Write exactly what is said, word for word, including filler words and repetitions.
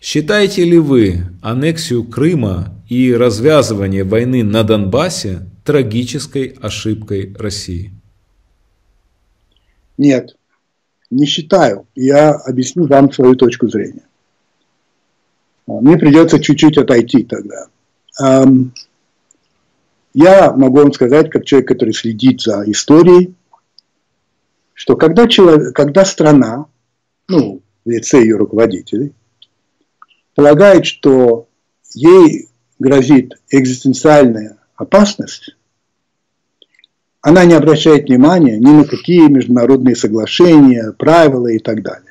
Считаете ли вы аннексию Крыма и развязывание войны на Донбассе трагической ошибкой России? Нет, не считаю. Я объясню вам свою точку зрения. Мне придется чуть-чуть отойти тогда. Я могу вам сказать, как человек, который следит за историей, что когда, человек, когда страна, ну, в лице ее руководителей, полагает, что ей грозит экзистенциальная опасность, она не обращает внимания ни на какие международные соглашения, правила и так далее.